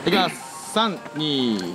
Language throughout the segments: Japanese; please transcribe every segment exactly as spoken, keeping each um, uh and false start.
いきます。さん、に。 い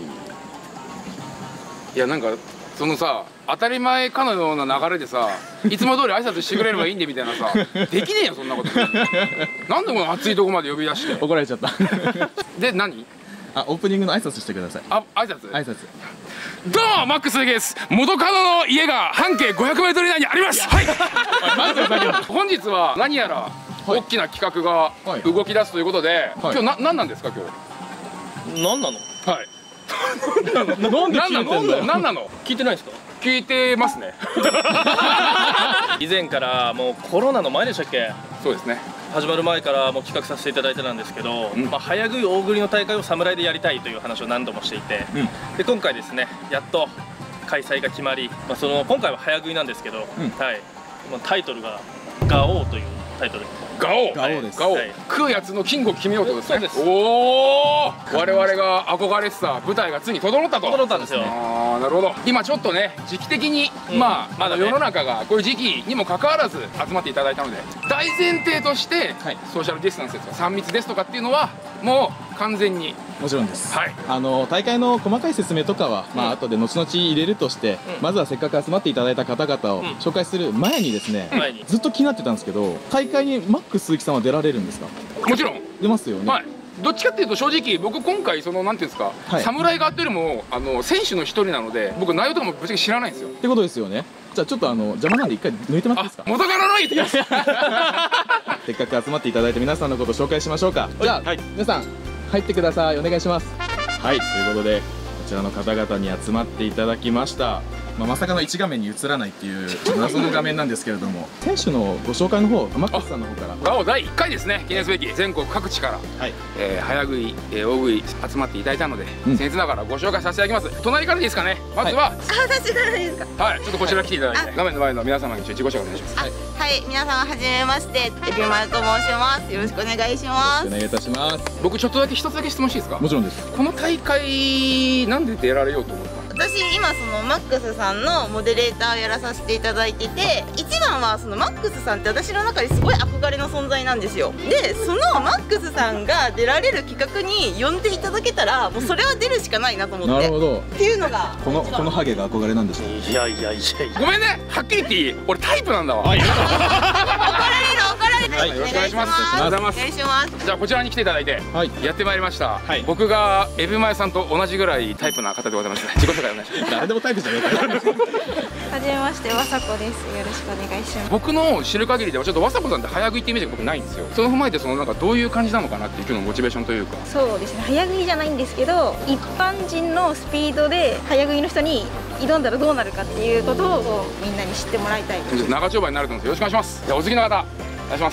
やなんかそのさ当たり前かのような流れでさいつも通り挨拶してくれればいいんでみたいなさできねえよそんなことなんでこの熱いとこまで呼び出して怒られちゃったで何あ、オープニングの挨拶してください。 あ、挨拶挨拶。 どうもマックスです。元カノの家が半径ごひゃくメートル以内にあります。はい本日は何やら大きな企画が動き出すということで、今日な何なんですか今日。 何なの？ はい。 なんで聞いてんだよ。 何なの？ 聞いてないですか？ 聞いてますね。 以前からもうコロナの前でしたっけ？ そうですね。 始まる前からもう企画させていただいてたんですけど、うん、まあ早食い大食いの大会を侍でやりたいという話を何度もしていて、うん、で今回ですねやっと開催が決まり、まあ、その今回は早食いなんですけど、うん、はい、タイトルが「ガオー」というタイトル。 ガオガオです。 ガオ、はい、食うやつのキングを決めようとですね。おお、我々が憧れてた舞台がついに整ったと。 整ったんですよ。 ああ、なるほど。今ちょっとね時期的に、うん、まあまだ世の中がこういう時期にもかかわらず集まっていただいたので、大前提として、はい、ソーシャルディスタンスですとかさん密ですとかっていうのはもう完全にもちろんです。 はい、あの大会の細かい説明とかは、まあ後で後々入れるとして、うん、まずはせっかく集まっていただいた方々を紹介する前にですね、うん、ずっと気になってたんですけど、大会にマックス鈴木さんは出られるんですか？ もちろん出ますよね。 はい、どっちかっていうと正直僕今回そのなんていうんですか、はい、侍側というよりもあの選手の一人なので僕内容とかもぶっちゃけ知らないんですよ。ってことですよね。じゃあちょっとあの邪魔なんで一回抜いてもらっていいですか？ 元からのいいってせっかく集まっていただいて皆さんのことを紹介しましょうか。じゃあ、はい、皆さん入ってください。お願いします。はい、ということでこちらの方々に集まっていただきました。まあ、まさかの一画面に映らないっていう謎の画面なんですけれども、選手のご紹介の方、マックスさんの方から。 ガオだいいっかいですね、記念すべき全国各地から、はい、えー、早食い、えー、大食い集まっていただいたので、うん、僭越ながらご紹介させていただきます。隣からでいいですかね。まずは、はい、 あ、私からでいいですか。 はい、ちょっとこちら来ていただいて、画面の前の皆様に一応自己紹介お願いします。 はい、はい、皆様はじめまして、エビマルと申します。よろしくお願いします。 お願いいたします。 僕ちょっとだけ一つだけ質問していいですか？ もちろんです。 この大会なんで出られようと思った？ 私今そのマックスさんのモデレーターをやらさせていただいてて、一番はそのマックスさんって私の中ですごい憧れの存在なんですよ。でそのマックスさんが出られる企画に呼んでいただけたらもうそれは出るしかないなと思って。なるほど。っていうのがこのこのハゲが憧れなんでしょう。 いやいやいやいや、 ごめんね、はっきり言っていい？俺タイプなんだわ。 怒られる怒られる。 はい、よろしくお願いします。 お願いします。 じゃあこちらに来ていただいてやってまいりました。僕がエビマヨさんと同じぐらいタイプな方でございます。自己紹介お願いします。 誰でもタイプじゃねえか。 はじめまして、わさこです。よろしくお願いします。 僕の知る限りではちょっとわさこさんって早食いってイメージが僕ないんですよ。その踏まえてそのなんかどういう感じなのかなっていう今日のモチベーションというか。 そうですね、早食いじゃないんですけど、一般人のスピードで早食いの人に挑んだらどうなるかっていうことをみんなに知ってもらいたい。 長丁場になると思うんです。よろしくお願いします。じゃあお次の方お願いします。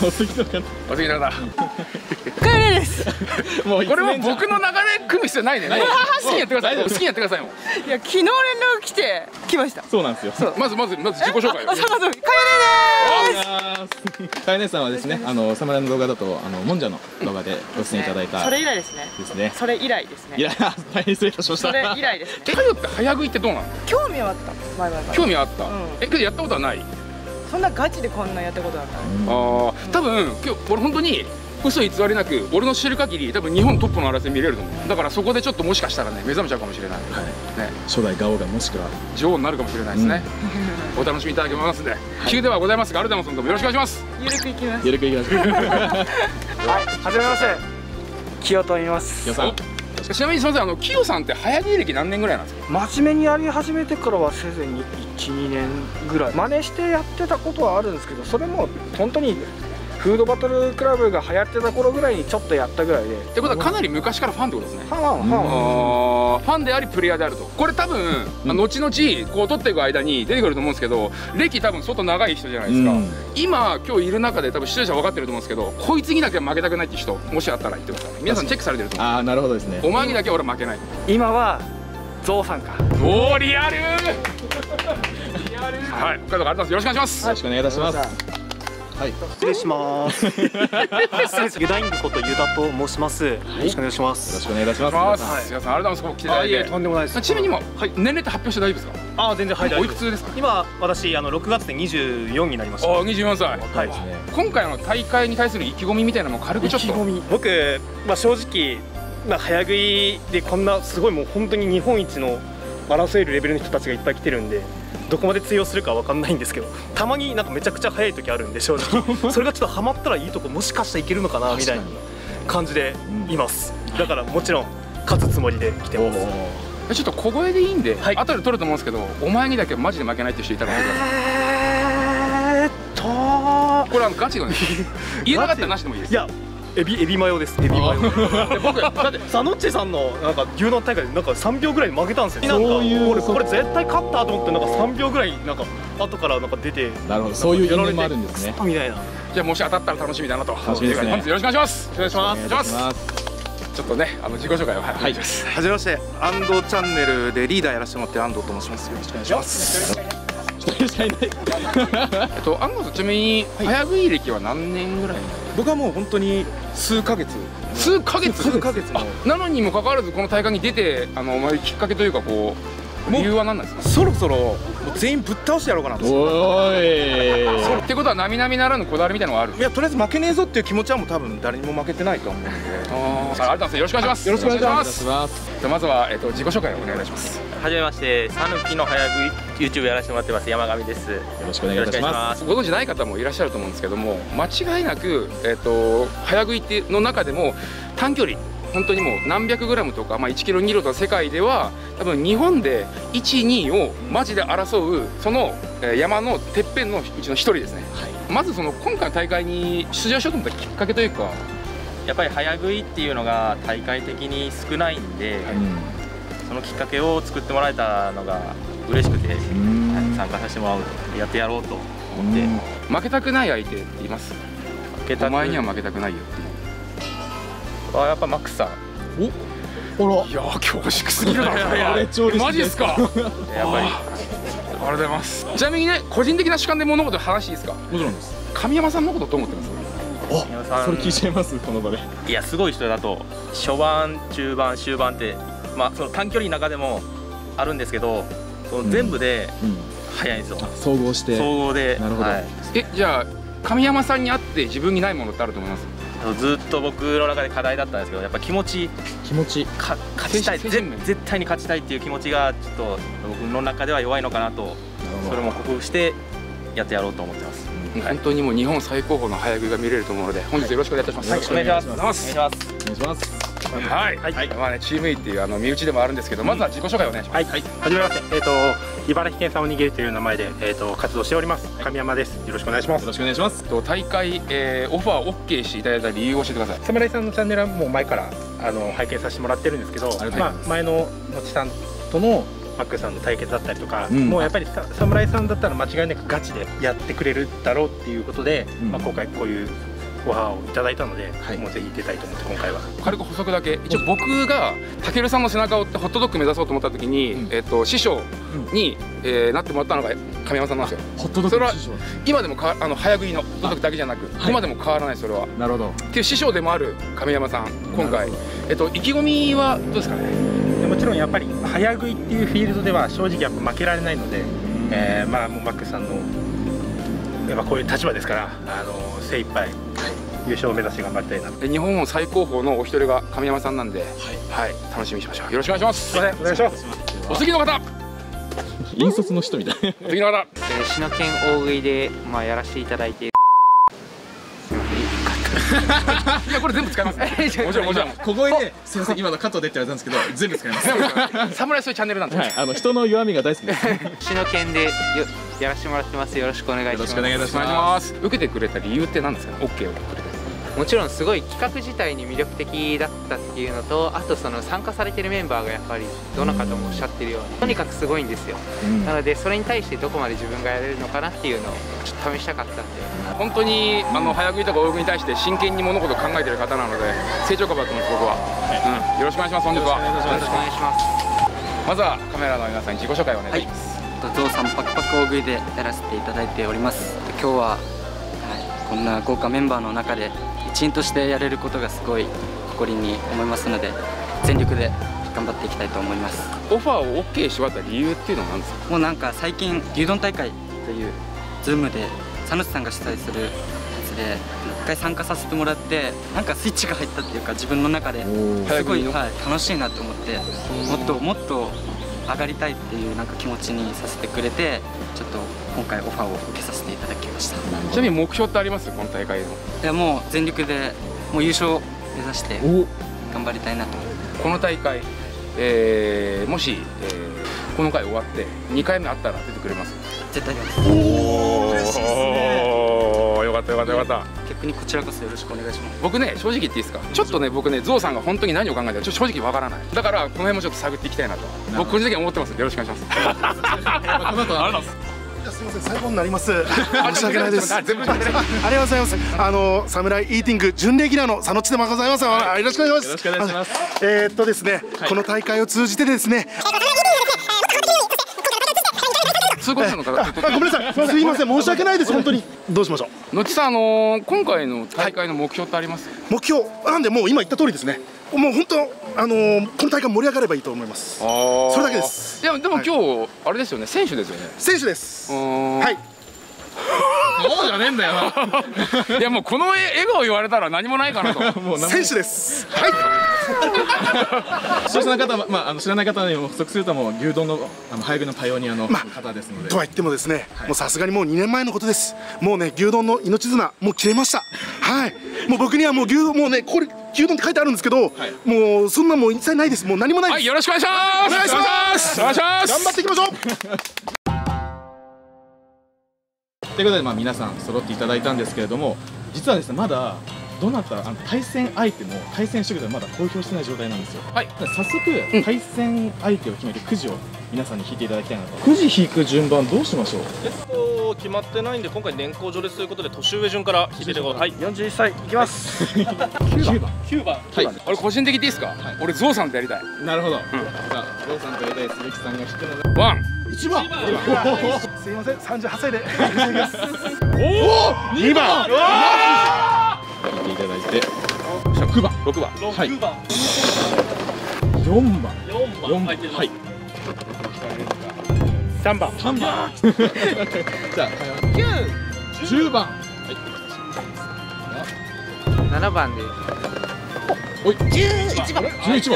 お次の方お次の方カエレです。 もうこれも僕の流れ組む必要ないね。好きにやってください。好きにやってくださいもん。 いや、昨日連絡来て来ました。 そうなんですよ。 まずまずまず自己紹介を。 まずカエレです。 カエレさんはですね、あの侍の動画だとあのもんじゃの動画でご出演いただいた。 それ以来ですね。 ですね。 それ以来ですね。 いや、大変失礼いたしました。 それ以来です。 え、カヨって早食いってどうなの？ 興味はあった。前々から。 興味はあった。え、けどやったことはない。 そんなガチでこんなやったことはない。 ああ、多分今日俺本当に嘘偽りなく俺の知る限り多分日本トップの争い見れると思う。だからそこでちょっともしかしたらね目覚めちゃうかもしれない。はい。ね。 初代ガオがもしくは女王になるかもしれないですね。お楽しみいただけますんで。急ではございますがアルダモンさんともよろしくお願いします。 ゆるくいきます。 ゆるくいきます。はい。 はじめまして。キヨと言います。 キヨさん。 ちなみにすみません、あのキヨさんって早食い歴何年ぐらいなんですか？ 真面目にやり始めてからはせいぜいいち、にねんぐらい真似してやってたことはあるんですけど、それも本当にフードバトルクラブが流行ってた頃ぐらいにちょっとやったぐらいで。ってことはかなり昔からファンってことですね。 ファンはファンはファンでありプレイヤーであると。これ多分、うん、後々こう取っていく間に出てくると思うんですけど、歴多分相当長い人じゃないですか、うん、今今日いる中で多分視聴者分かってると思うんですけど、こいつにだけは負けたくないって人もしあったら言ってください。皆さんチェックされてると思う。 ああ、なるほどですね。 お前にだけは俺負けない。 今はゾウさんか。 おお、リアルリアル。はい、北海道からありがとうございます。よろしくお願いします。 よろしくお願いいたします。はい、 失礼します。ユダイングことユダと申します。よろしくお願いします。 よろしくお願いいたします。 はい、皆さんありがとうございます。来ていただいて。 とんでもないです。 ちなみに今年齢って発表して大丈夫ですか？ ああ、全然はい大丈夫。 おいくつですか？ 今私あのろくがつでにじゅうよんになりました。 ああ、にじゅうよんさい。 はい。 今回の大会に対する意気込みみたいなのも軽くちょっと。 僕まあ正直な早食いでこんなすごいもう本当に日本一の争えるレベルの人たちがいっぱい来てるんで、どこまで通用するかわかんないんですけど、たまになんかめちゃくちゃ早い時あるんで正直それがちょっとハマったらいいとこもしかしたらいけるのかなみたいな感じでいます。だからもちろん勝つつもりで来てます。 ちょっと小声でいいんで、はい、後で撮ると思うんですけど、お前にだけマジで負けないっていう人いたら言ってください。えーっとこれはガチのね言えなかったらなしでもいいです。 いやエビエビマヨです。エビマヨで僕だってサノッチさんのなんか牛丼大会でなんかさんびょうぐらい負けたんですよ。なんか俺これ絶対勝ったと思って、なんかさんびょうぐらいなんか後からなんか出て、 なるほど、そういう因縁もあるんですねみたいな。 じゃあもし当たったら楽しみだなと。 楽しみですね。 本日よろしくお願いします。 お願いします。 お願いします。ちょっとね、あの自己紹介をお願いします。 はじめまして、安藤チャンネルでリーダーやらせてもらってる安藤と申します。よろしくお願いします。 えっと安藤さん、ちなみに早食い歴は何年ぐらい？ 僕はもう本当に数ヶ月。 数ヶ月？ 数ヶ月の。 なのにもかかわらずこの大会に出て、あのきっかけというかこう理由は何なんですか？ そろそろもう全員ぶっ倒してやろうかなと。 おーい。 そうってことは並々ならぬこだわりみたいなのがある？ いや、とりあえず負けねえぞっていう気持ちはもう多分誰にも負けてないと思うんで。 ああ、ありがとうございます。よろしくお願いします。 よろしくお願いします。 じゃあまずはえっと自己紹介をお願いします。 はじめまして、さぬきの早食い YouTube やらせてもらってます山上です。よろしくお願いいたします。 ご存知ない方もいらっしゃると思うんですけども、間違いなくえっと早食いっていうの中でも短距離、本当にもう何百グラムとか、まあ、いちキロにキロとか世界では多分日本でいち、にをマジで争うその山のてっぺんのうちの一人ですね。はい、まずその今回の大会に出場しようと思ったきっかけというか、 やっぱり早食いっていうのが大会的に少ないんで、はい、そのきっかけを作ってもらえたのが嬉しくて、はい、参加させてもらう、やってやろうと思って。 負けたくない相手って言います？負けたくお前には負けたくないよっていう。 あ、やっぱマックスさん。 お、ほら。いや恐縮すぎるな。マジですか。やっぱり。ありがとうございます。ちなみにね、個人的な主観で物事話していいですか？ もちろんです。 神山さんのことどう思ってます？ あ、それ聞いちゃいますこの場で。 いや、すごい人だと。初盤、中盤、終盤って、まあその短距離の中でもあるんですけど、その全部で速いんですよ。 総合して。 総合で。 なるほど。 え、じゃあ神山さんに会って自分にないものってあると思います？ ずっと僕の中で課題だったんですけど、やっぱ気持ち気持ちか勝ちたい、絶対に勝ちたいっていう気持ちがちょっと僕の中では弱いのかなと、それも克服してやってやろうと思ってます。 本当にもう日本最高峰の早食いが見れると思うので、本日よろしくお願いいたします。 はい、お願いします。お願いします。 お願いします。 はい、はい、まあね、チーム E っていうあの身内でもあるんですけど、まずは自己紹介をお願いします。 はい、はじめまして、えっと茨城県産おにぎりという名前でえっと活動しております神山です。よろしくお願いします。 よろしくお願いします。 と大会えオファーオッケーしていただいた理由を教えてください。 侍さんのチャンネルはもう前からあの拝見させてもらってるんですけど、まあ前ののちさんとのマックさんの対決だったりとか、うん、もうやっぱり侍さんだったら間違いなくガチでやってくれるだろうっていうことで、うん、まあ今回こういうオファーをいただいたので、はい、もうぜひ出たいと思って今回は。 軽く補足だけ、一応僕がたけるさんの背中を追ってホットドッグ目指そうと思った時に、うん、えっと師匠に、うん、えー、なってもらったのが神山さんなんですよ。 ホットドッグそれは今でもかあの早食いのホットドッグだけじゃなく、今でも変わらないそれは。 なるほど。 っていう師匠でもある神山さん、今回えっと意気込みはどうですかね。 もちろんやっぱり早食いっていうフィールドでは正直やっぱ負けられないので、えー、まあもうマックさんのやっぱこういう立場ですから、あの精一杯優勝を目指して頑張りたいなと。 日本最高峰のお一人が神山さんなんで、はい、はい、楽しみにしましょう。よろしくお願いします。 すみません、お願いします。 お次の方。 引率の人みたいな。 お次の方。 篠県大食いでまあやらせていただいている。 いや、これ全部使います。もちろんもちろん。 小声で、すみません、今のカットでって言われたんですけど、全部使います。 侍そういうチャンネルなんで。 はい、あの人の弱みが大好きです。 篠県でやらせてもらってます。よろしくお願いします。 よろしくお願いいたします。 受けてくれた理由って何ですかね。オッケーをくれた。 もちろんすごい企画自体に魅力的だったっていうのと、あとその参加されてるメンバーがやっぱりどの方もおっしゃってるようにとにかくすごいんですよ、うん、なのでそれに対してどこまで自分がやれるのかなっていうのをちょっと試したかったんで、 本当にあの早食いとか泳ぐに対して真剣に物事を考えてる方なので成長株だと思います僕は、はい、うん、よろしくお願いします。本日はよろしくお願いします。 まずはカメラの皆さんに自己紹介をお願いします。 はい、ゾウさんパクパク大食いでやらせていただいております。今日は、はい、こんな豪華メンバーの中で一員としてやれることがすごい誇りに思いますので、全力で頑張っていきたいと思います。 オファーを OK してもらった理由っていうのは何ですか。 もうなんか最近牛丼大会というズームで佐野さんが主催するやつで一回参加させてもらって、なんかスイッチが入ったっていうか自分の中ですごい、はい、楽しいなと思って、もっともっと上がりたいっていうなんか気持ちにさせてくれて、ちょっと今回オファーを受けさせていただきました。 ちなみに目標ってあります？この大会の。 いやもう全力でもう優勝目指して頑張りたいなと。 この大会、えー、もし、えー、この回終わってにかいめあったら出てくれます？ 絶対出ます。 おお、よかったよかったよかった。 逆にこちらこそよろしくお願いします。 僕ね、正直言っていいですか、ちょっとね、僕ね、ゾウさんが本当に何を考えてるかちょっと正直わからない。だからこの辺もちょっと探っていきたいなと僕個人的に思ってますので、よろしくお願いします。 すみません、最後になります。申し訳ないです。ありがとうございます。あのサムライイーティング準レギュラーの佐野千でもございます。よろしくお願いします。よろしくお願いします。えーっとですね、この大会を通じてですね。 通行者の方、 ごめんなさい、すみません、申し訳ないです、本当に。どうしましょう。 のちさん、あの今回の大会の目標ってあります？ 目標なんで、もう今言った通りですね。もう本当、あのー、この大会盛り上がればいいと思います。それだけです。 いや、でも今日、あれですよね、選手ですよね。 選手です。はい。 そうじゃねえんだよな。 いや、もうこの笑顔言われたら何もないかなと。 選手です。はい。 視聴者の方、まあ、あの知らない方にも補足すると、もう牛丼のあの早食いのパイオニアの方ですので。 とは言ってもですね、もうさすがにもうにねんまえのことです。もうね、牛丼の命綱もう切れました。はい。もう僕にはもう牛丼もうね、これ牛丼って書いてあるんですけど、もうそんなもう一切ないです。もう何もないです。 はい、よろしくお願いします。 お願いします。 お願いします。 頑張っていきましょう。 ということで、まあ、皆さん揃っていただいたんですけれども、実はですね、まだどなたあの対戦相手も対戦してくれまだ公表してない状態なんですよ。はい。早速、うん、対戦相手を決めてくじを皆さんに引いていただきたいなと。くじ引く順番どうしましょう？ えっと決まってないんで、今回年功序列ということで年上順から引いていこう。はい。 よんじゅういっさいいきます。 きゅうばん。 きゅうばん。 はい。俺個人的でいいですか？俺ゾウさんとやりたい。 なるほど。じゃあゾウさんとやりたい鈴木さんが引くので。ワン。 一番。すいません、三十八歳で。 おお。 二番。引いていただいて。くばん。 六番。 はい。 九番。 四番。 四番。はい。 三番。 三番。じゃあ九。十番。はい。 七番で。 おい。十一番。十一番。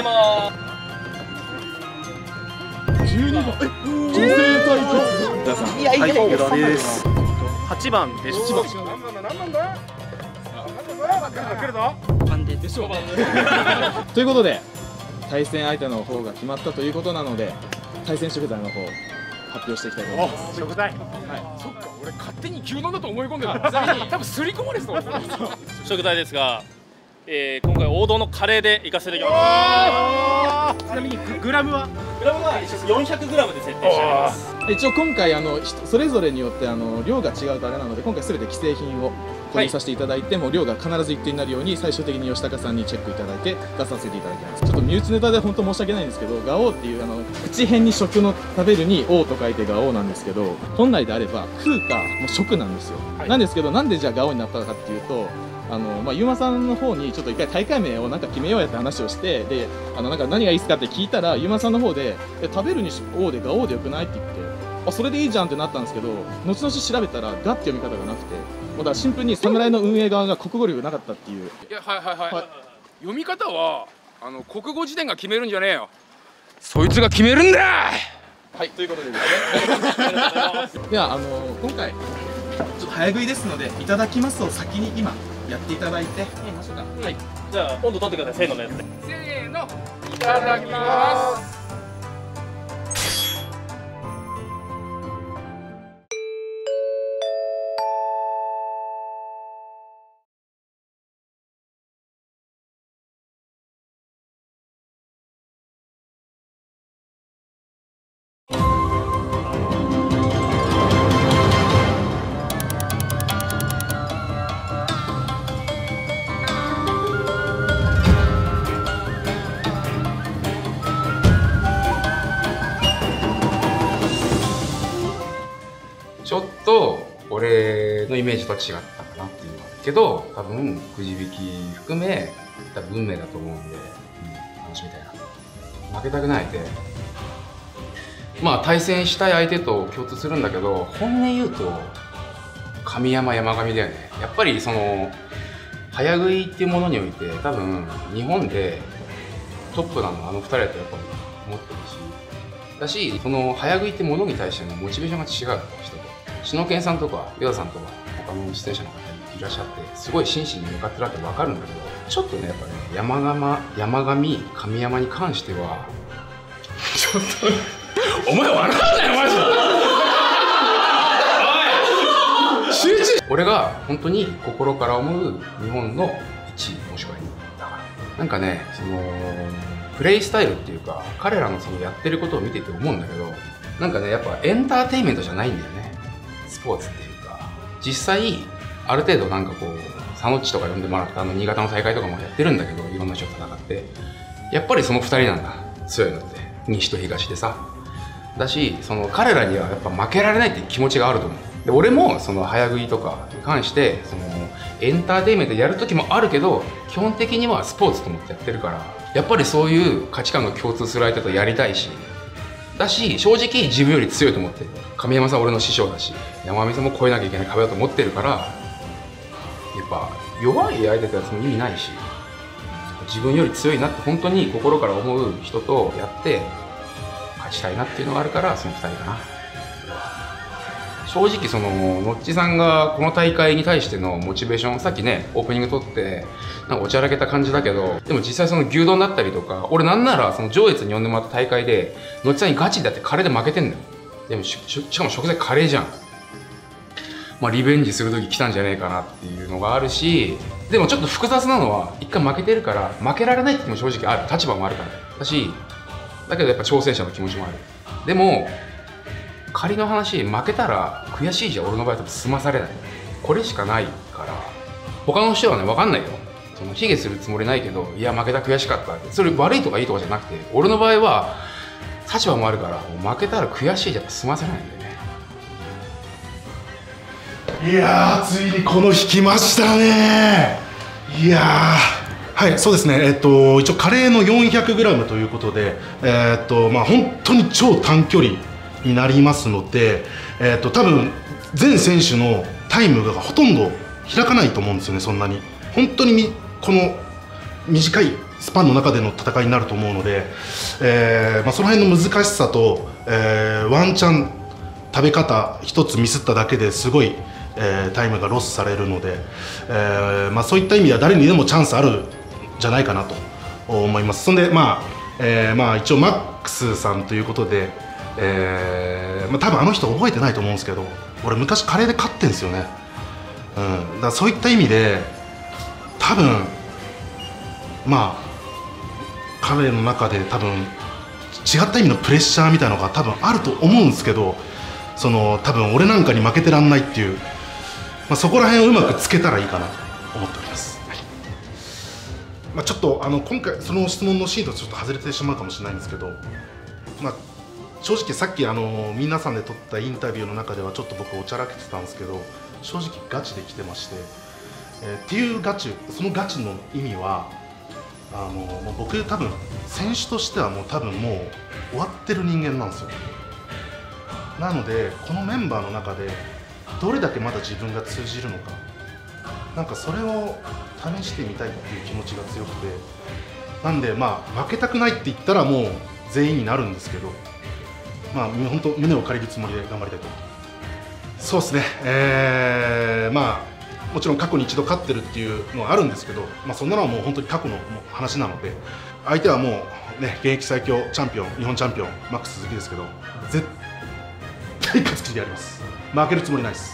十二番。え、女性対決。皆さん。 いやいやいや。 です。八番です。 何番だ何番だ。来るぞ。 でしょう。ということで対戦相手の方が決まったということなので、対戦食材の方発表していきたいと思います。 食材。はい。 そっか、俺勝手に牛丼だと思い込んでた。多分すり込まれそう。 食材ですが、えー、今回王道のカレーでいかせていただきます。 ちなみにグラムはグラムはよんひゃくグラムで設定してあります。 一応今回あのそれぞれによってあの量が違うとあれなので、今回すべて既製品を購入させていただいて、はい、もう量が必ず一定になるように最終的に吉高さんにチェックいただいて出させていただきます。ちょっと身内ネタで本当申し訳ないんですけど、ガオーっていうあの口辺に食の食べるに王と書いてガオーなんですけど、本来であれば食うかもう食なんですよ。はい、なんですけど、なんでじゃあガオーになったのかっていうと、あのまあ、ゆうまさんの方にちょっと一回大会名をなんか決めようやって話をして、であのなんか何がいいですかって聞いたら、ゆうまさんの方でえ食べるに王でガオーでよくないって言って、あそれでいいじゃんってなったんですけど、後々調べたらガって読み方がなくて、だからシンプルに侍の運営側が国語力なかったっていう。 いや、はいはいはい、はい、読み方はあの国語辞典が決めるんじゃねえよ、そいつが決めるんだ。 はい、ということでですねではあの今回ちょっと早食いですので、いただきますを先に今やっていただいてみましょうか。はい、 じゃあ温度取ってください。せーののやつで。 せーの、いただきます。ちょっと俺のイメージとは違ったかなっていうのはあるけど、多分くじ引き含め多分運命だと思うんで、うん、楽しみたいな。負けたくない相手、まあ対戦したい相手と共通するんだけど、本音言うと神山山上だよね。やっぱりその早食いっていうものにおいて多分日本でトップなのはあのふたりだとやっぱ思ってるし、だしその早食いってものに対してのモチベーションが違う人と、篠研さんとかヨダさんとか他の出演者の方いらっしゃってすごい真摯に向かってるわけ分かるんだけど、ちょっとねやっぱね山上山上神山に関してはちょっとお前分かんないのマジで集中。俺が本当に心から思う日本のいちいもしくはにいだから、なんかねそのプレイスタイルっていうか彼らのそのやってることを見てて思うんだけど、なんかねやっぱエンターテインメントじゃないんだよね、スポーツっていうか。実際ある程度なんかこうサノッチとか呼んでもらったあの新潟の大会とかもやってるんだけど、いろんな人と戦ってやっぱりそのふたりなんだ強いのって、西と東でさ。だしその彼らにはやっぱ負けられないっていう気持ちがあると思う。で俺もその早食いとかに関してそのエンターテインメントやる時もあるけど、基本的にはスポーツと思ってやってるから、やっぱりそういう価値観が共通する相手とやりたいし、だし正直自分より強いと思ってる。神山さん俺の師匠だし、山上さんも越えなきゃいけない壁だと思ってるから、やっぱ弱い相手とやつも意味ないし、自分より強いなって本当に心から思う人とやって勝ちたいなっていうのがあるから、そのふたりかな。正直そのノッチさんがこの大会に対してのモチベーション、さっきねオープニング撮ってなんかおちゃらけた感じだけど、でも実際その牛丼だったりとか、俺なんならその上越に呼んでもらった大会でノッチさんにガチでやってカレーで負けてんだよ。でも し, しかも食材カレーじゃん。まあリベンジする時来たんじゃねえかなっていうのがあるし、でもちょっと複雑なのは一回負けてるから負けられないっていうのも正直ある、立場もあるからだし、だけどやっぱ挑戦者の気持ちもある。でも仮の話、負けたら悔しいじゃ俺の場合多分済まされない、これしかないから。他の人はね分かんないよ、その卑下するつもりないけど、いや負けた悔しかったって、それ悪いとかいいとかじゃなくて、俺の場合は立場もあるから、もう負けたら悔しいじゃ済ませないんだよね。 いやーついにこの引きましたね。いやーはい、そうですね、えっと一応カレーの よんひゃくグラム ということで、えっとまあ本当に超短距離になりますので、えー、と多分全選手のタイムがほとんど開かないと思うんですよね。そんなに本当にこの短いスパンの中での戦いになると思うので、えーまあ、その辺の難しさと、えー、ワンチャン食べ方一つミスっただけですごい、えー、タイムがロスされるので、えーまあ、そういった意味では誰にでもチャンスあるんじゃないかなと思います。そんでまあ、えーまあ、一応マックスさんということで、えーまあ、多分あの人覚えてないと思うんですけど、俺昔カレーで勝ってんですよね。うん、だからそういった意味で多分まあ彼の中で多分違った意味のプレッシャーみたいなのが多分あると思うんですけど、その多分俺なんかに負けてらんないっていう、まあ、そこら辺をうまくつけたらいいかなと思っております。はい、まあ、ちょっとあの今回その質問のシーンとちょっと外れてしまうかもしれないんですけど、まあ正直さっきあの皆さんで撮ったインタビューの中ではちょっと僕おちゃらけてたんですけど、正直ガチで来てまして、えー、っていうガチ、そのガチの意味はあのもう僕多分選手としてはもう多分もう終わってる人間なんですよ。なのでこのメンバーの中でどれだけまだ自分が通じるのか、なんかそれを試してみたいっていう気持ちが強くて、なんでまあ負けたくないって言ったらもう全員になるんですけど、まあ本当胸を借りるつもりで頑張りたいと。そうですね、えー、まあもちろん過去に一度勝ってるっていうのはあるんですけど、まあ、そんなのはもう本当に過去の話なので、相手はもうね現役最強チャンピオン、日本チャンピオンマックス鈴木ですけど、絶対勝つ気でやります。負けるつもりないです。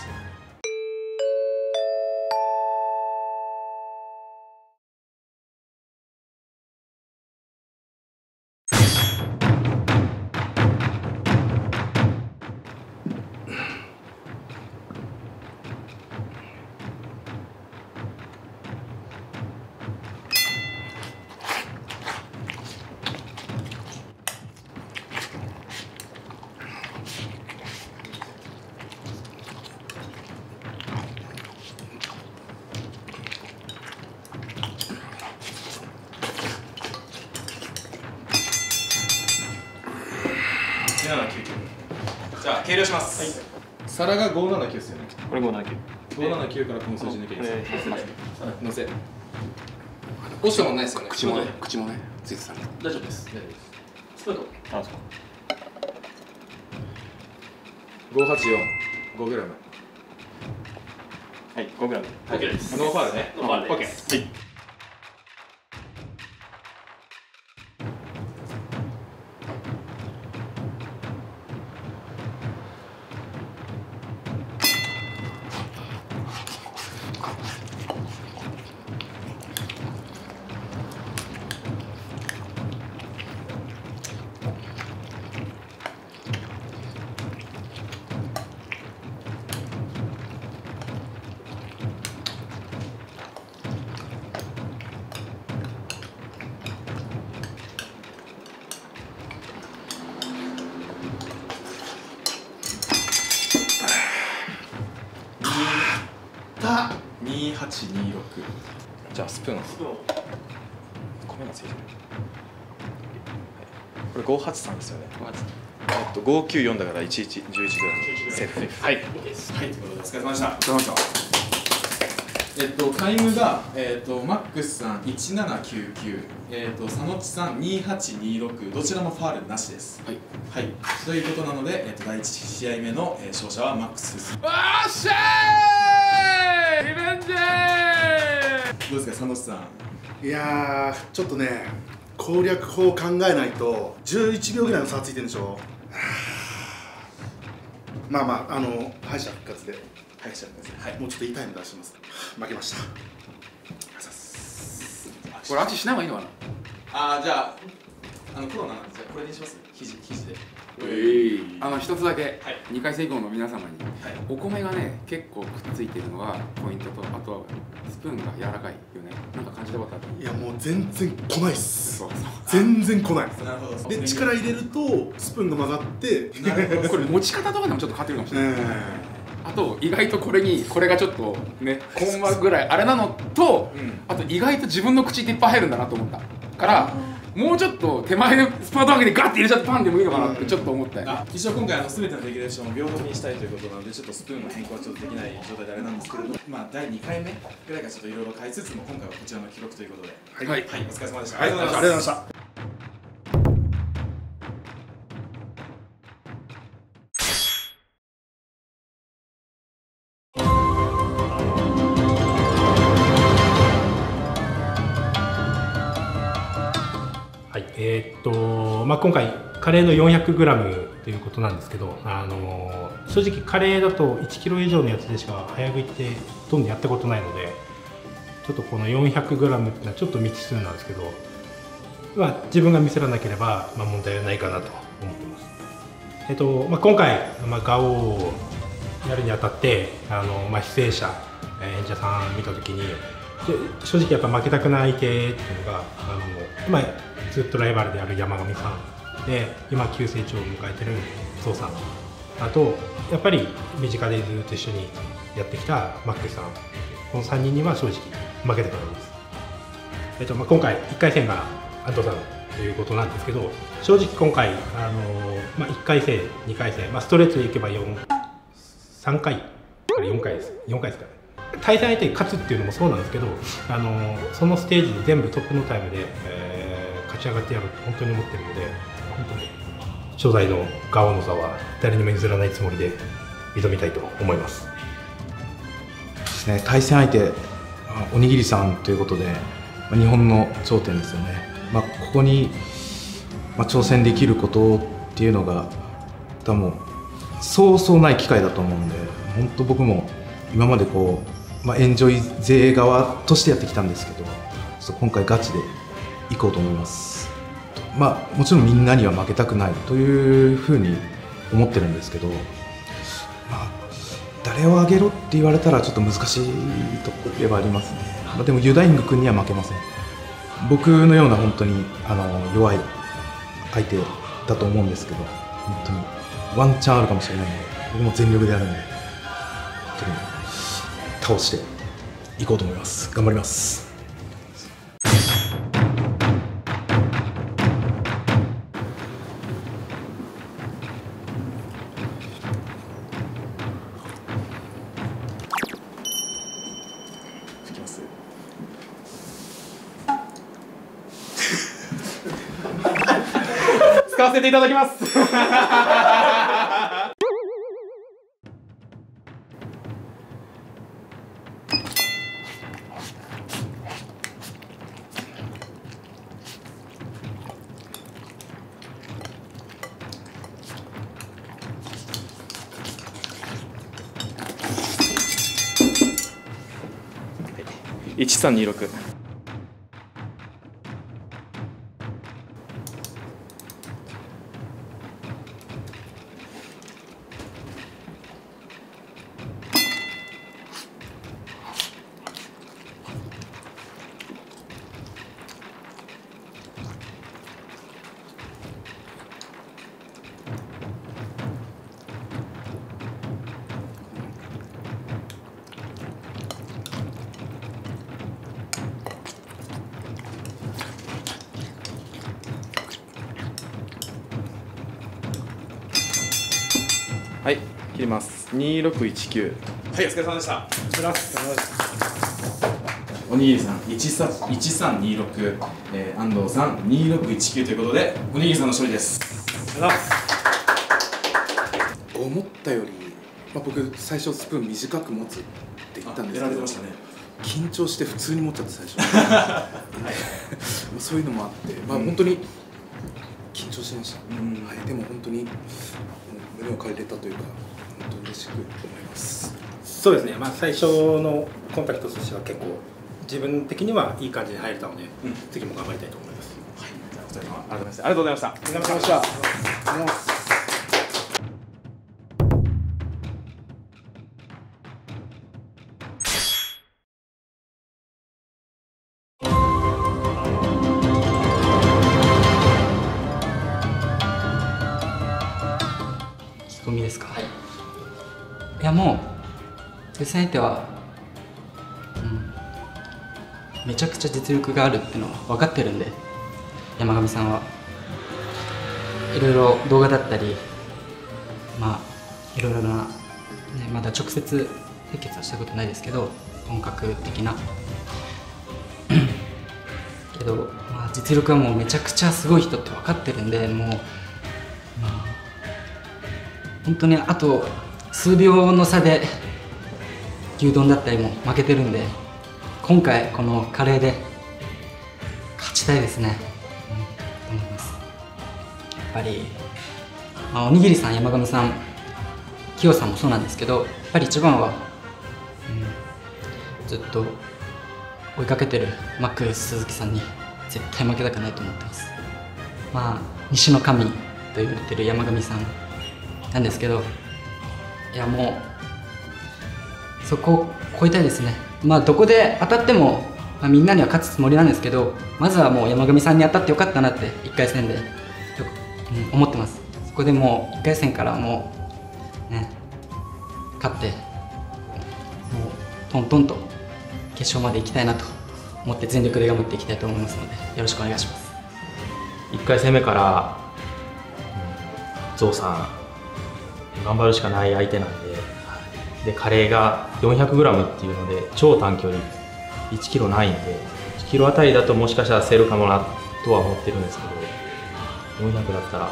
じゃあ計量します。はい、皿がごーななきゅうですよね。 これごーななきゅう。 ごななきゅうからこの数字抜けです。乗せ。落ちたもんないですよね。 口もね、口もね、ついてたんで。 大丈夫です。大丈夫です。スプーンと。あ、そう。 ごはちよん、ごグラム。 はい、ごグラム。オッケーです。 ノーファウルね。 ノーファウルです。はい。 にはちにろく。じゃあスプーン。米がついてる。これごはちさんですよね。えっとごきゅうよんだからいちいちじゅういちグラム。セーフ。はい。はい。ということでお疲れ様でした。お疲れ様でした。えっとタイムがえっとマックスさんいちななきゅうきゅう、えっと佐野地さんにはちにろく、どちらもファウルなしです。はい。はい。ということなのでえっとだいいち試合目の勝者はマックスです。 わっしゃーい。リベンジー。 どうですか佐野地さん。 いやーちょっとね攻略法を考えないとじゅういちびょうぐらいの差ついてるんでしょ。まあまああの敗者復活で敗者復活で、はい、もうちょっといいタイム出します。負けました。 これアーチしない方がいいのかな。 ああじゃああのプロなんでじゃあこれにします。肘肘で。 あの一つだけにかい戦以降の皆様に、お米がね結構くっついてるのがポイントと、あとはスプーンが柔らかいよね。なんか感じたことある？ いやもう全然来ないっす。そうそう全然来ない。 なるほど。 で力入れるとスプーンが曲がってこれ持ち方とかでもちょっと変わってるかもしれない。あと意外とこれにこれがちょっとねコンマぐらいあれなのと、あと意外と自分の口っていっぱい入るんだなと思ったからもうちょっと手前のスパート上げてガッて入れちゃってパンでもいいのかなってちょっと思ったよ、 あ一応今回あの全てのレギュレーションを平等にしたいということなのでちょっとスプーンの変更はちょっとできない状態であれなんですけれども、まあだいにかいめぐらいからちょっといろいろ変えつつも今回はこちらの記録ということで、はい、はい、はい、お疲れ様でした。 ありがとうございました。 えーっとまあ、今回カレーの よんひゃくグラム ということなんですけど、あのー、正直カレーだといちキロ以上のやつでしか早食いってほとんどやったことないのでちょっとこの よんひゃくグラム っていうのはちょっと未知数なんですけど、まあ、自分が見せらなければ、まあ、問題はないかなと思ってます。えーっとまあ、今回、まあ、ガオをやるにあたってあの、まあ、出演者演者さん見た時に正直やっぱ負けたくない相手っていうのがあの、まあ、ずっとライバルである山上さんで今急成長を迎えてるゾウさん、あとやっぱり身近でずっと一緒にやってきたマックスさん、このさんにんには正直負けたくないです。えっとまあ、今回いっかい戦が安藤さんということなんですけど、正直今回あの、まあ、いっかい戦にかい戦、まあ、ストレートでいけばよん さんかいからよんかいですよんかいですからね。対戦相手に勝つっていうのもそうなんですけど、あのそのステージで全部トップのタイムで、えー、勝ち上がってやると本当に思ってるので、本当に初代のガオの座は誰にも譲らないつもりで挑みたいと思います。 ですね、対戦相手おにぎりさんということで日本の頂点ですよね、まあ、ここに、まあ、挑戦できることっていうのが多分そうそうない機会だと思うんで、本当僕も今までこう、まあ、エンジョイ勢側としてやってきたんですけど、今回ガチでいこうと思います。まあもちろんみんなには負けたくないというふうに思ってるんですけど、まあ、誰を挙げろって言われたらちょっと難しいところではありますね。まあ、でもユダイング君には負けません。僕のような本当にあの弱い相手だと思うんですけど、本当にワンチャンあるかもしれないので僕も全力でやるので本当に倒していこうと思います。頑張ります。 使わせていただきます。いちさんにろく。はい、切ります。にろくいちきゅう。はい、お疲れ様でした。お疲れ様です。おにぎりさん、いちさんにろく、えー、安藤さん、にろくいちきゅうということで、おにぎりさんの勝利です。 思ったより、まあ、僕、最初スプーン短く持つって言ったんですけど、やられてましたね。緊張して普通に持っちゃって、最初。はい、そういうのもあって、まあ、本当に緊張しました。はい、でも本当に胸を借りれたというか、本当に嬉しく思います。 そうですね、まあ、最初のコンタクトとしては結構自分的にはいい感じに入れたので、うん、次も頑張りたいと思います。はい、じゃあお二人様改めましてありがとうございました。ありがとうございました。ありがとうございます。 ですか。はい、いやもう対戦相手は、うん、めちゃくちゃ実力があるっていうのは分かってるんで、山上さんはいろいろ動画だったり、まあいろいろな、ね、まだ直接対決はしたことないですけど、本格的なけど、まあ、実力はもうめちゃくちゃすごい人って分かってるんで、もう、うん、本当にあと数秒の差で牛丼だったりも負けてるんで、今回このカレーで勝ちたいですね、うん、と思います。やっぱり、まあ、おにぎりさん、山上さん、きよさんもそうなんですけど、やっぱり一番は、うん、ずっと追いかけてるマック鈴木さんに絶対負けたくないと思ってます。まあ西の神と言われてる山上さんなんですけど、いやもうそこを超えたいですね。まあどこで当たっても、まあ、みんなには勝つつもりなんですけど、まずはもう山上さんに当たってよかったなっていっかい戦で、うん、思ってます。そこでもういっかい戦からもうね勝って、もうトントンと決勝まで行きたいなと思って全力で頑張っていきたいと思いますので、よろしくお願いします。 いっかい戦目から、うん、ゾウさん頑張るしかない相手なんで、でカレーが よんひゃくグラム っていうので超短距離いちキロないんで、いちキロあたりだともしかしたら競るかもなとは思ってるんですけど、よんひゃくだったらい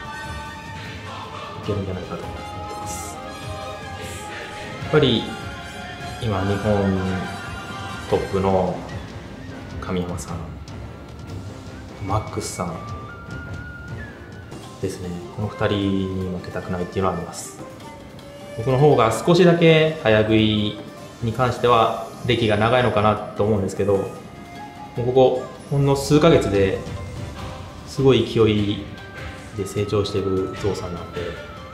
けるんじゃないかと思ってます。やっぱり今日本トップの神山さん、マックスさんですね、このふたりに負けたくないっていうのはあります。僕の方が少しだけ早食いに関しては歴が長いのかなと思うんですけど、もうここほんの数ヶ月ですごい勢いで成長しているゾウさんなんで、こ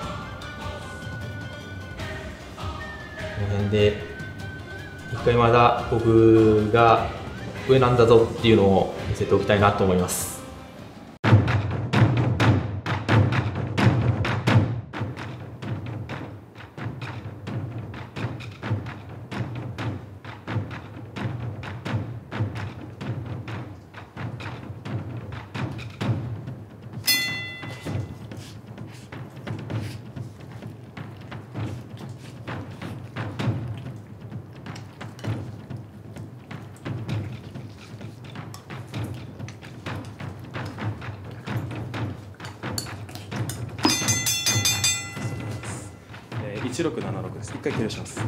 の辺で一回まだ僕が上なんだぞっていうのを見せておきたいなと思います。 ちろくななろくです。一回計量します。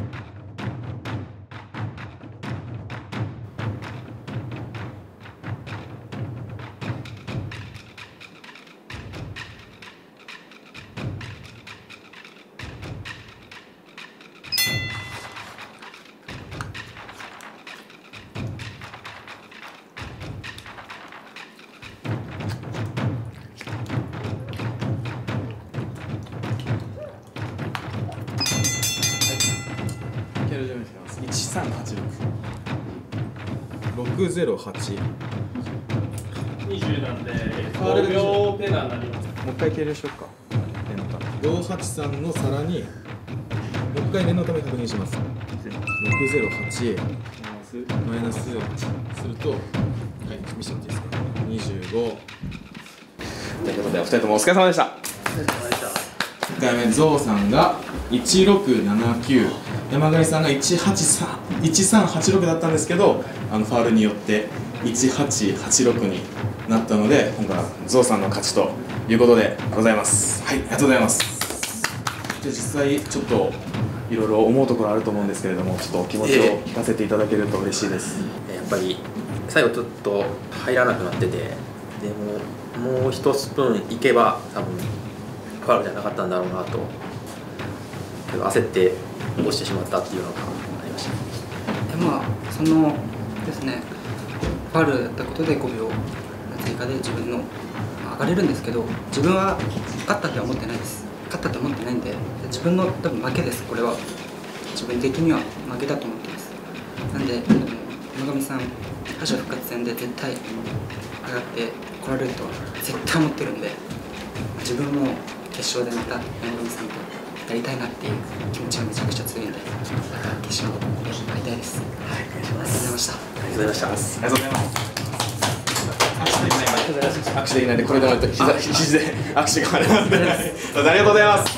いちさんはちろく、ろくゼロはち、 にじゅうなんでごびょうペナになります。 もう一回計量しようか。 よんはちさんのさらにもう一回念のため確認します。ろくゼロはちマイナスすると、はい、見せてもらっていいですか。にじゅうごということでお二人ともお疲れ様でした。いっかいめゾウさんがいちろくななきゅう、山上さんがいちはちさん、いちさんはちろくだったんですけど、あのファウルによっていちはちはちろくになったので、今回はゾウさんの勝ちということでございます。はい、ありがとうございます。で実際ちょっといろいろ思うところあると思うんですけれども、ちょっとお気持ちを聞かせていただけると嬉しいです。 えー、やっぱり最後ちょっと入らなくなってて、でももう一スプーンいけば多分ファウルじゃなかったんだろうなと、けど焦って落ちてしまったっていうのがありました。 でまあそのですね、ファウルだったことでごびょう追加で自分の上がれるんですけど、自分は勝ったとは思ってないです。勝ったと思ってないんで、自分の多分負けです。これは自分的には負けだと思ってます。なんで山上さん敗者復活戦で絶対上がってこられるとは絶対思ってるんで、自分も決勝でまた山上さんとやりたいなっていう気持ちがめちゃくちゃ強いんで、また決勝でやりたいです。はい、お願いします。ありがとうございました。 ありがとうございました。 ありがとうございます。握手できないんで、これでも膝肘で握手がありますので、ありがとうございます。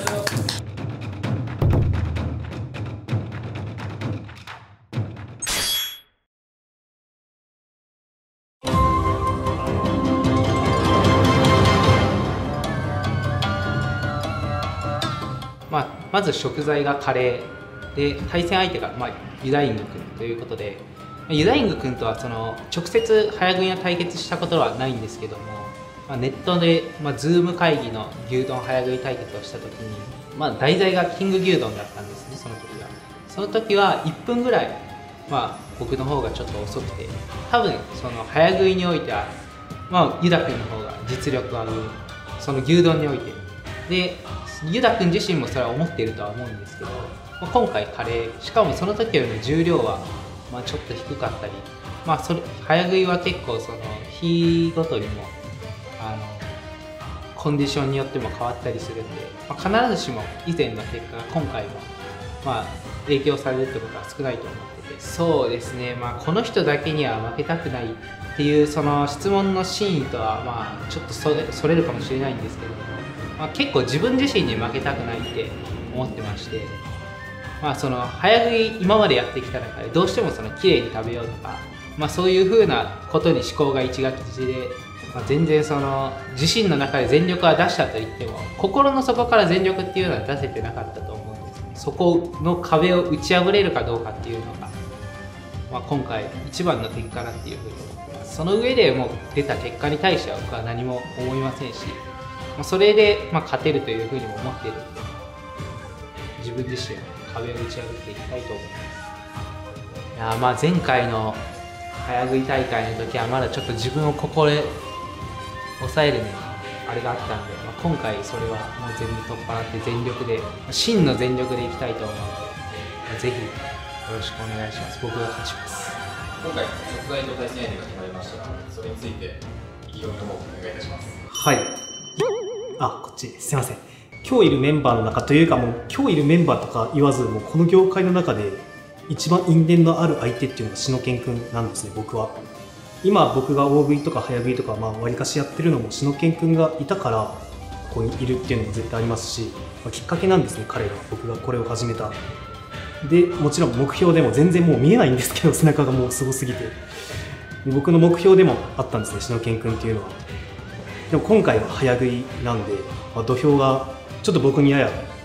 まあ、まず食材がカレーで、対戦相手が、まあ、ユダイング君ということで、ユダイング君とはその直接早食いの対決したことはないんですけども、まあ、ネットで、まあ、ズーム会議の牛丼早食い対決をした時に、まあ、題材がキング牛丼だったんですね。その時はその時はいっぷんぐらい、まあ、僕の方がちょっと遅くて、多分その早食いにおいては、まあ、ユダ君の方が実力ある、その牛丼においてで、ユダ君自身もそれは思っているとは思うんですけど、まあ、今回カレー、しかもその時よりも重量はまあちょっと低かったり、まあ、それ早食いは結構その日ごとにもあのコンディションによっても変わったりするんで、まあ、必ずしも以前の結果が今回もまあ影響されるってことは少ないと思ってて、そうですね、まあ、この人だけには負けたくないっていうその質問の真意とはまあちょっとそれ、それるかもしれないんですけれども、まあ、結構自分自身に負けたくないって思ってまして、まあ、その早食い今までやってきた中でどうしてもその綺麗に食べようとか、まあ、そういう風なことに思考が一がちで、まあ、全然その自身の中で全力は出したと言っても心の底から全力っていうのは出せてなかったと思うんですね。そこの壁を打ち破れるかどうかっていうのが、まあ、今回一番の点かなっていうふうに思ってます。その上でもう出た結果に対しては僕は何も思いませんし、まあ、それでまあ勝てるというふうにも思っているので、自分自身は壁を打ち破っていきたいと思います。いやまあ前回の早食い大会の時はまだちょっと自分をここで抑えるねあれがあったんで、まあ、今回それはもう全部取っ払って全力で真の全力でいきたいと思うので、まあ、ぜひよろしくお願いします。僕が勝ちます。 今回食材と対戦相手が決まりましたが、それについて意気込みの方をお願いいたします。 はい、あ、こっちすいません。今日いるメンバーの中というか、もう今日いるメンバーとか言わず、もうこの業界の中で一番因縁のある相手っていうのが篠健くんなんですね。僕は今僕が大食いとか早食いとかまあ割かしやってるのも篠健くんがいたからここにいるっていうのも絶対ありますし、まあ、きっかけなんですね、彼が僕がこれを始めた。でもちろん目標でも全然もう見えないんですけど、背中がもうすごすぎて僕の目標でもあったんですね、篠健くんっていうのは。でも今回は早食いなんで、まあ、土俵がちょっと僕にやや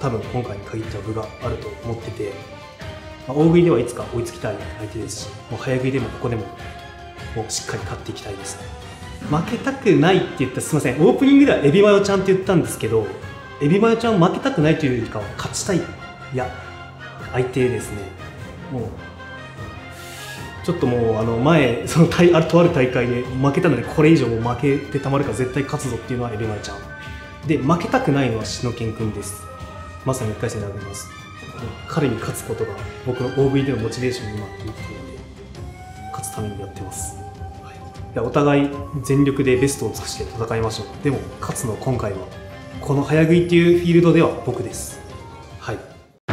多分今回に限っては分があると思ってて、まあ、大食いではいつか追いつきたい相手ですし、もう早食いでもここでももうしっかり勝っていきたいですね。負けたくないって言ったらすみません、オープニングではエビマヨちゃんって言ったんですけど、エビマヨちゃんは負けたくないというよりかは勝ちたい、いや相手ですね。もうちょっともうあの前その大あるとある大会で負けたので、これ以上も負けてたまるから絶対勝つぞっていうのはエビマヨちゃんで、負けたくないのは篠健くんです。まさにいっかい戦で挙げます。彼に勝つことが僕の オーブイでのモチベーションになっているので、勝つためにやってます。はい、いやお互い全力でベストを尽くして戦いましょう。でも勝つのは今回はこの早食いっていうフィールドでは僕です。はい。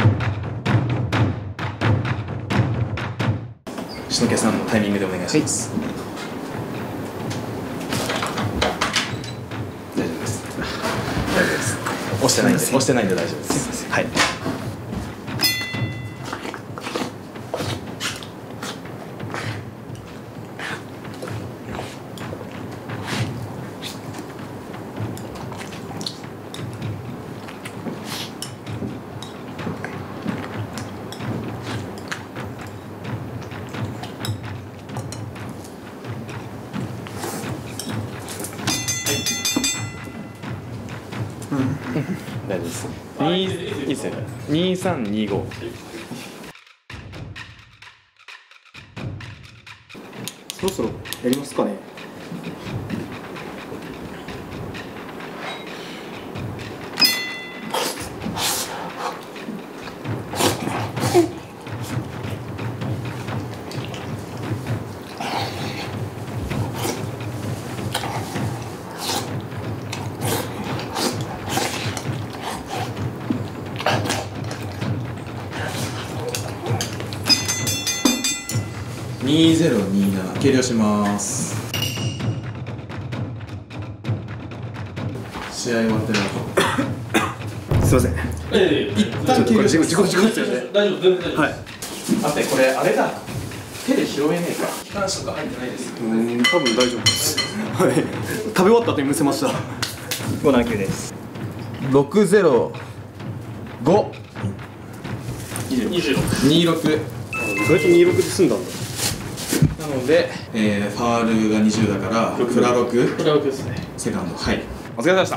篠家さんのタイミングでお願いします。はい、大丈夫です。大丈夫です。押してないんで、押してないんで大丈夫です。はい。大丈夫です。いいですよ。二三二五。 そろそろやりますかね。 にゼロになな計量します。試合終わってなすいません。 ええ、一旦計量します。 自己自己ですよね。 大丈夫、全然大丈夫。はい。待って、これあれだ。手で拾えねえか。機関士とか入ってないですよ。 うん、多分大丈夫です。はい。食べ終わった後にむせました。ごななきゅうです。 六ゼロ五。 二十六。 二六。 意外と二六で済んだんだ。 なので、えー、ファールがにじゅうだからフラロクフラロクですね。 セカンド。はい、お疲れ様でした。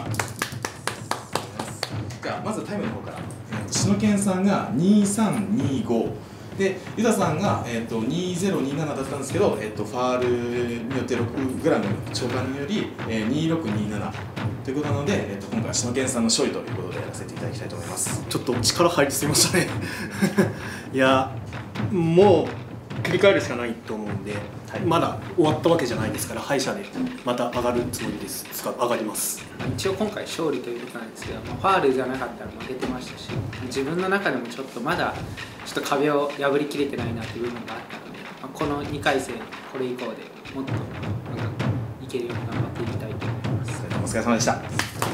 じゃあまずタイムの方から、篠健さんがにさんにごで、ユダさんが、えー、とにゼロにななだったんですけど、えー、とファールによってろくグラム超過により、えー、にろくにななということなので、えー、と今回は篠健さんの勝利ということでやらせていただきたいと思います。 ちょっと力入りすぎましたねいやもう切り替えるしかないと思うんで、はい、まだ終わったわけじゃないですから、敗者でまた上がるつもりです。上がります。 一応今回勝利ということなんですけど、ファールじゃなかったら負けてましたし、自分の中でもちょっとまだちょっと壁を破りきれてないなという部分があったので、このにかい戦これ以降でもっとなんかいけるように頑張っていきたいと思います。 お疲れ様でした。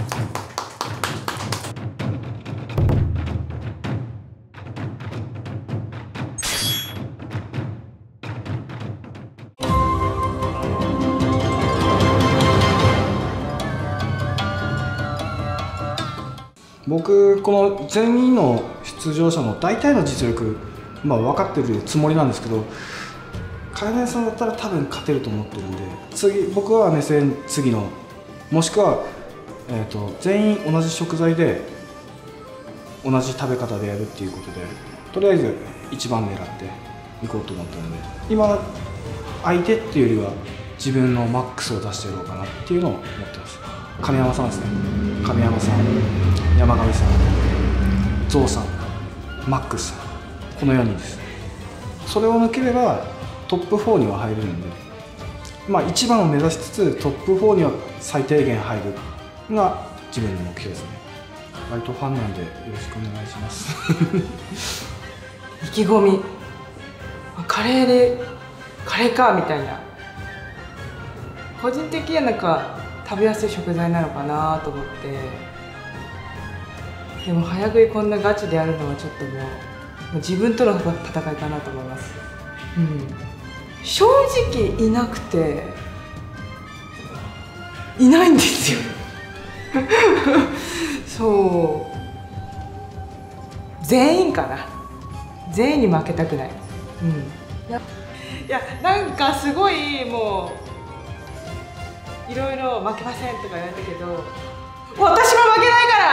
僕この全員の出場者の大体の実力、まあ、分かってるつもりなんですけど、海外さんだったら多分勝てると思ってるんで、次僕は目線次のもしくは、えー、と全員同じ食材で同じ食べ方でやるっていうことで、とりあえずいちばん狙っていこうと思ったので、今相手っていうよりは自分のマックスを出してやろうかなっていうのを思ってます。亀山さんですね。亀山さん、山上さん、ゾウさん、マックスさん、このよにんです。それを抜ければトップよんには入れるんで、まあいちばんを目指しつつトップよんには最低限入るのが自分の目標ですね。割とファンなんでよろしくお願いします意気込み、カレーでカレーかみたいな、個人的にはなんか食べやすい食材なのかなと思って、でも早食いこんなガチでやるのはちょっともう、もう自分との戦いかなと思います。うん、正直いなくていないんですよそう全員かな。全員に負けたくない。うん、いや、いやなんかすごいもういろいろ負けませんとか言われたけど、私も負けないから。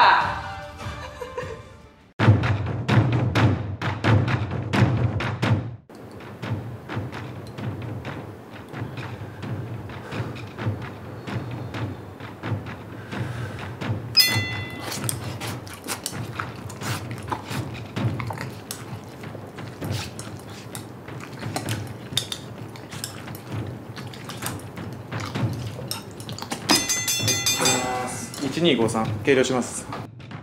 いちにーごさん計量します。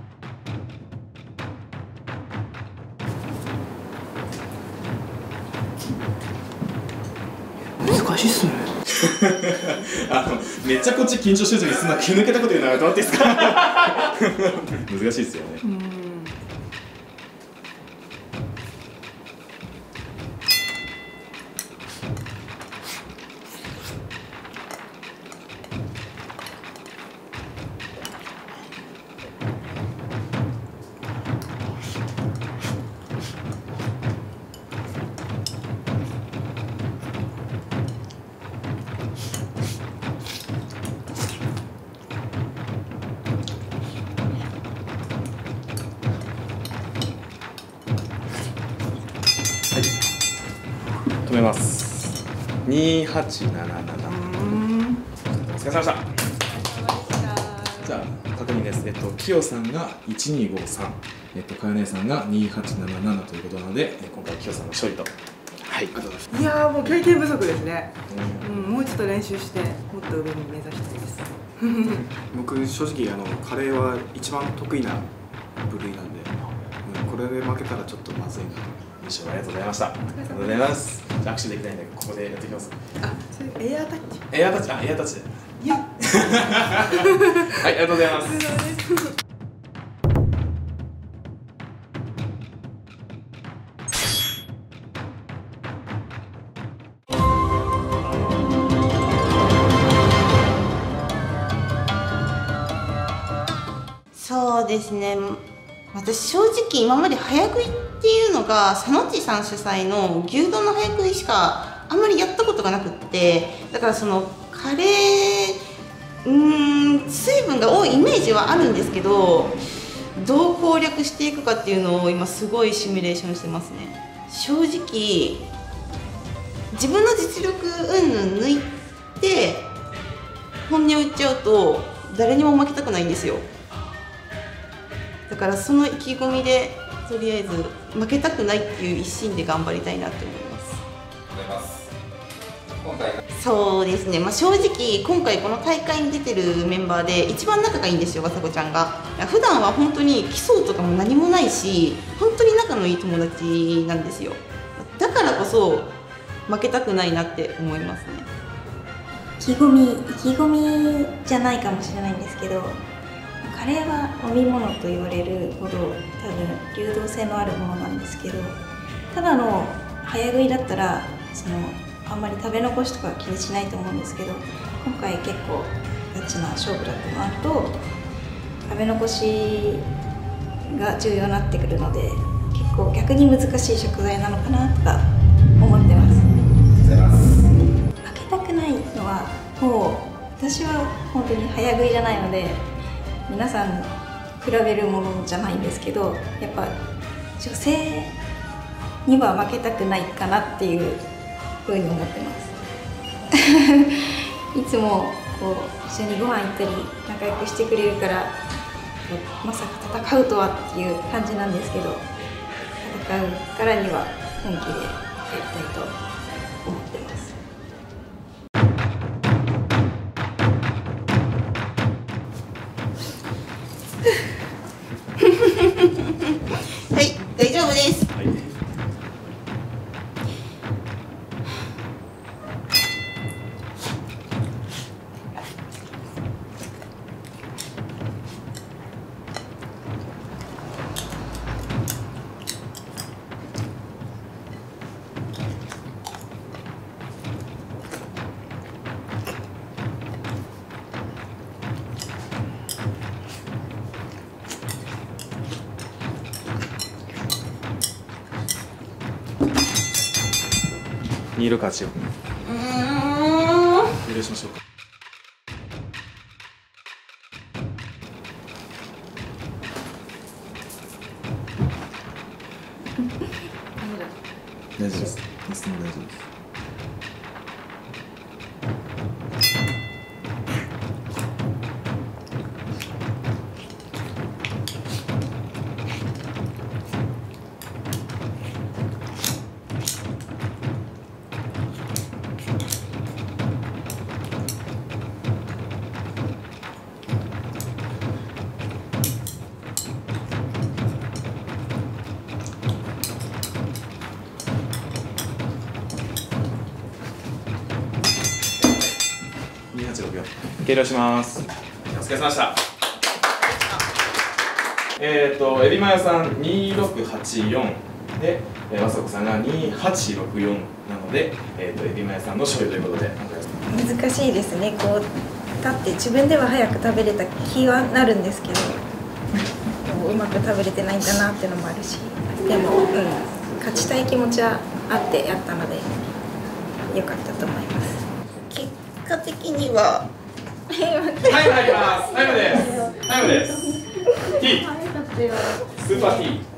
難しいっすね。 あのめっちゃこっち緊張してる時にすんな気抜けたこと言うのはどうですか。難しいですよね。止めます。にーはちなななな。お疲れ様でした。じゃあ確認です。えっときよさんがいちにーごさん、えっとかよ姉さんがにーはちななななということなので、今回きよさんの勝利と。はい。ありがとうございます。 いやーもう経験不足ですね。うん、もうちょっと練習してもっと上に目指したいです。 僕正直あのカレーは一番得意な部類なんで、うん、これで負けたらちょっとまずいな。 優勝ありがとうございました。ありがとうございます。じゃあ握手できないんでここでやっていきます。 あ、それエアタッチ。 エアタッチ、あ、エアタッチで。 いや。 はい、ありがとうございます。 そうですね。私正直今まで早食いっていうのが佐野地さん主催の牛丼の早食いしかあんまりやったことがなくって、だからそのカレーうーん水分が多いイメージはあるんですけど、どう攻略していくかっていうのを今すごいシミュレーションしてますね。正直自分の実力云々抜いて本音を言っちゃうと誰にも負けたくないんですよ。だからその意気込みでとりあえず負けたくないっていう一心で頑張りたいなって思います。 今回そうですね、まあ、正直今回この大会に出てるメンバーで一番仲がいいんですよ、わさこちゃんが。普段は本当に競うとかも何もないし、本当に仲のいい友達なんですよ。だからこそ負けたくないなって思いますね。 意気込み意気込みじゃないかもしれないんですけど、カレーは飲み物と言われるほど多分流動性のあるものなんですけど、ただの早食いだったらそのあんまり食べ残しとか気にしないと思うんですけど、今回結構ガチな勝負だってのあると食べ残しが重要になってくるので、結構逆に難しい食材なのかなとか思ってます。負けたくないのはもう私は本当に早食いじゃないので皆さん比べるものじゃないんですけど、やっぱ女性には負けたくないかなっていうふうに思ってますいつもこう一緒にご飯行ったり仲良くしてくれるから、まさか戦うとはっていう感じなんですけど、戦うからには本気でやりたいと思ってます。 はい、大丈夫です。はい、 にろくはちよん。 うーん許しましょうか。大丈夫です。テストも大丈夫です。にはちろくよん。計量します。お疲れ様でした。えっと、エビマヨさんにろくはちよんで、えー、まさこさんがにはちろくよんなので、えっと、エビマヨさんの勝利ということで。 難しいですね。こう立って自分では早く食べれた気はなるんですけど、うまく食べれてないんだなっていうのもあるし、でも、うん、勝ちたい気持ちはあってやったので良かったと思います。 結果的にはタイム入ります。タイムです。タイムです。T。スーパー T。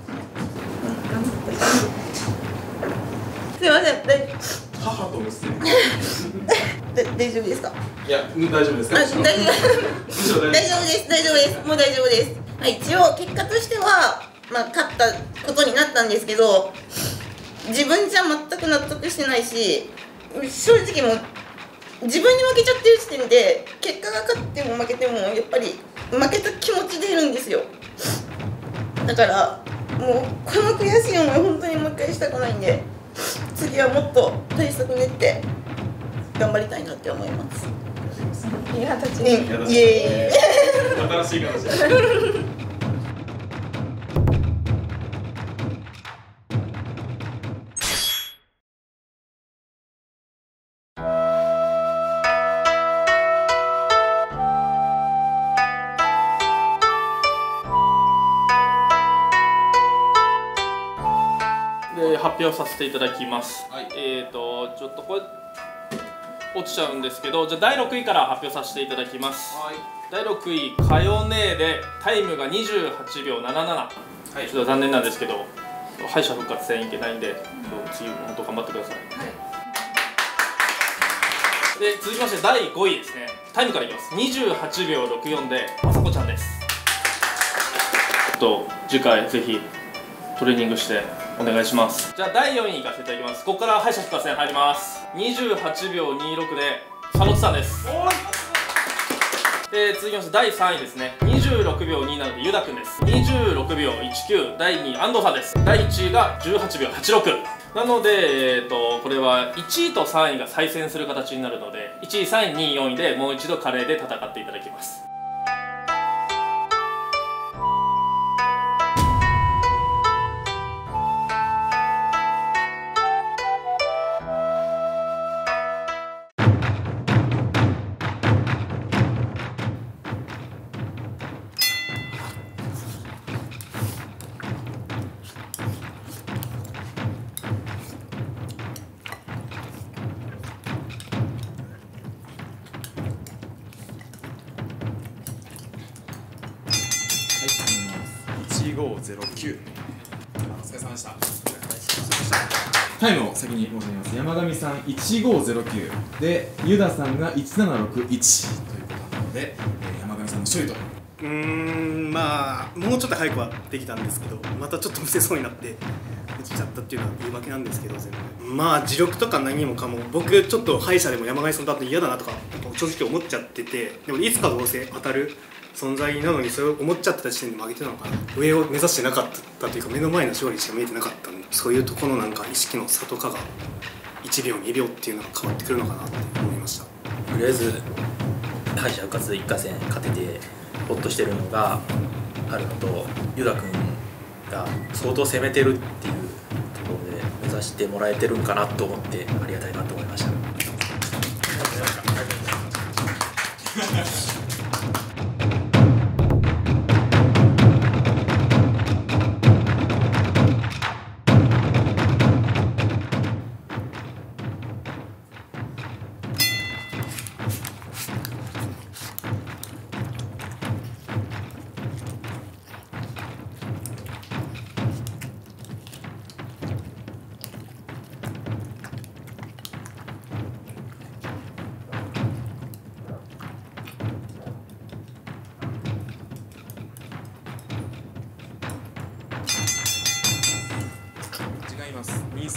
すいません。大母と娘。 大丈夫ですか。 いや、大丈夫ですか。 大丈夫。大丈夫です。大丈夫です。もう大丈夫です。はい、一応結果としては、まあ、勝ったことになったんですけど、自分じゃ全く納得してないし、正直もう自分に負けちゃってる時点で結果が勝っても負けてもやっぱり負けた気持ちでいるんですよ。だからもうこの悔しい思い本当にもう一回したくないんで、次はもっと対策練って頑張りたいなって思います。いや、立ちにイエーイ。 新しい形で。 で発表させていただきます。はい、えっ、ー、とちょっとこれ落ちちゃうんですけど、じゃあだいろくいから発表させていただきます。はい、だいろくいかよねでタイムがにじゅうはちびょうなななな、はい、ちょっと残念なんですけど敗者復活戦いけないんで次も本当頑張ってください。はい、で続きましてだいごいですね。タイムからいきます。にじゅうはちびょうろくよんでまさこちゃんです。ちょっと次回ぜひトレーニングしてお願いします。じゃあだいよんいいかせていただきます。ここから敗者復活戦入ります。にじゅうはちびょうにじゅうろくで佐野さんです。で続きましてだいさんいですね。にじゅうろくびょうにじゅうななでゆだくんです。にじゅうろくびょういちきゅうだいにい安藤さんです。だいいちいがじゅうはちびょうはちろくなので、えー、とこれはいちいとさんいが再戦する形になるので、いちいさんいにいよんいでもう一度カレーで戦っていただきます。 いちごゼロきゅう。お疲れ様でした。タイムを先に申し上げます。山上さんいちごゼロきゅうで、ユダさんがいちななろくいちということなので、えー、山上さんの勝利と。 うーん、まあもうちょっと早くはできたんですけど、またちょっとむせそうになって落ちちゃったっていうのは言い訳なんですけど、全部まあ自力とか何もかも僕ちょっと敗者でも山上さんだと嫌だなとか正直思っちゃってて、でもいつかどうせ当たる存在なのにそれを思っちゃってた時点で負けてたのかな、上を目指してなかったというか目の前の勝利しか見えてなかったんで、そういうところのなんか意識の差とかがいちびょうにびょうっていうのが変わってくるのかなって思いました。 とりあえず敗者復活いっかせん勝ててホッとしてるのがあるのと、ユダ君が相当攻めてるっていうところで目指してもらえてるんかなと思ってありがたいなと思いました。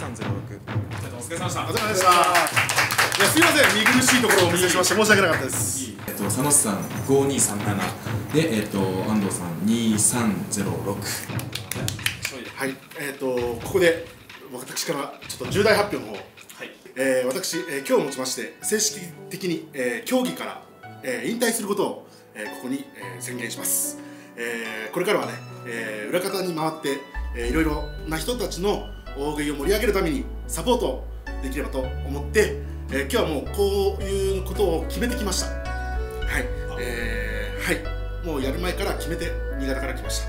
さんゼロろく。 お疲れ様でした。お疲れ様でした。いや、すいません、見苦しいところをお見せしまして申し訳なかったです。 えっと佐野さんごにさんななで、えっと安藤さんにさんゼロろく。 はい、えっとここで私からちょっと重大発表の方。はい。えー、私、えー、今日をもちまして正式的に、えー、競技から、えー、引退することを、えー、ここに、えー、宣言します。えー、これからはね、えー、裏方に回って、えー、いろいろな人たちの大食いを盛り上げるためにサポートできればと思って、えー、今日はもうこういうことを決めてきました。はい、えー、はい、もうやる前から決めて新潟から来ました。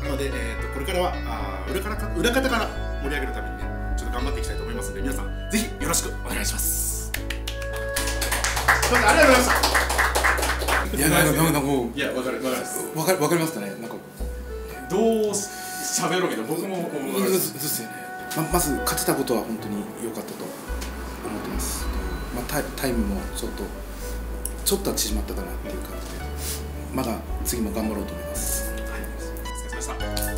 なので、えー、とこれからはあ裏方裏方から盛り上げるためにね、ちょっと頑張っていきたいと思いますので、皆さんぜひよろしくお願いします。すみません、ありがとうございました。 いや、なんか、なんかもう、 いや、わかる、わかる。 わかる、わかりますかね、なんか。 どう喋ろうみたいな、僕も。 そうですよね。ま、まず、勝てたことは、本当に良かったと思ってます。まあ、タイ、タイムも、ちょっと。ちょっとは縮まったかなっていう感じで。まだ、次も頑張ろうと思います。はい。 お疲れ様でした。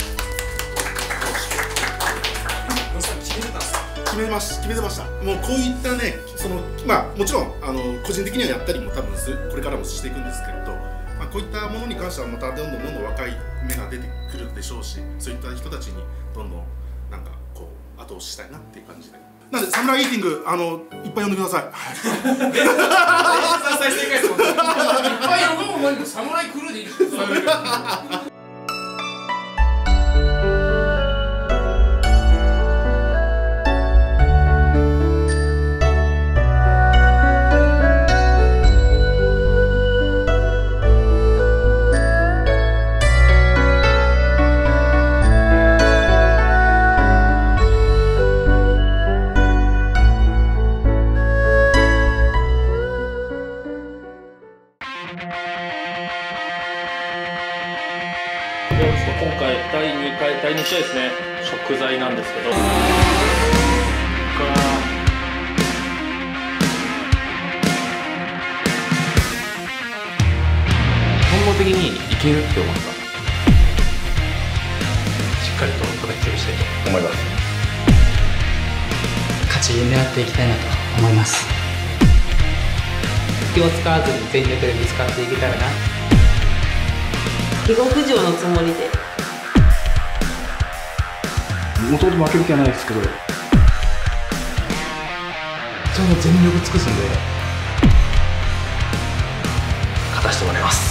野さん、決めてたんですか。 決めまし決めてました。もうこういったね、そのまあもちろんあの個人的にはやったりも多分これからもしていくんですけれど、まあ、こういったものに関してはまたどんどんどんどん若い芽が出てくるでしょうし、そういった人たちにどんどんなんかこう後押ししたいなっていう感じで。なんでサムライイーティングあのいっぱい呼んでください。 再生回数いっぱい呼ぶもんでサムライクルーでいいですか。 今回だいにかいだいに試合ですね、食材なんですけど、 本能的にいけるって思った。しっかりと叩き潰したいと思います。 勝ち狙っていきたいなと思います。気を使わずに全力でぶつかっていけたらな。 下克上のつもりで。 もともと負ける気はないですけど、 それも全力尽くすんで勝たせてもらいます。